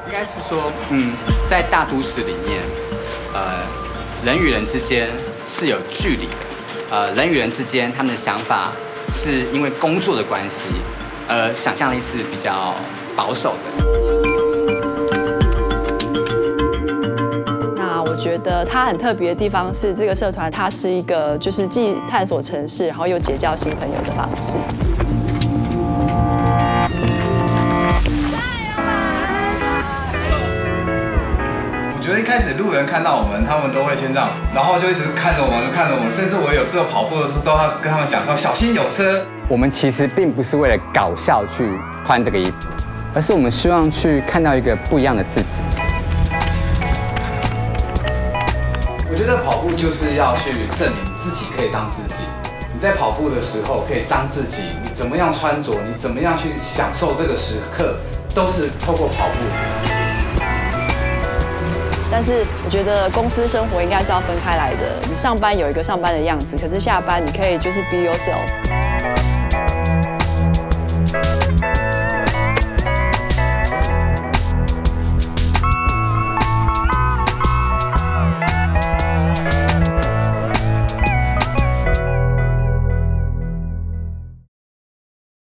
应该是说，在大都市里面，人与人之间是有距离的，人与人之间他们的想法是因为工作的关系，想象力是比较保守的。 那我觉得它很特别的地方是，这个社团它是一个就是既探索城市，然后又结交新朋友的方式。 我觉得一开始路人看到我们，他们都会先这样，然后就一直看着我们，甚至我有时候跑步的时候都要跟他们讲说小心有车。 我们其实并不是为了搞笑去穿这个衣服，而是我们希望去看到一个不一样的自己。 我觉得跑步就是要去证明自己可以当自己。你在跑步的时候可以当自己，你怎么样穿着，你怎么样去享受这个时刻，都是透过跑步。 但是我觉得公司生活应该是要分开来的。你上班有一个上班的样子，可是下班你可以就是 be yourself。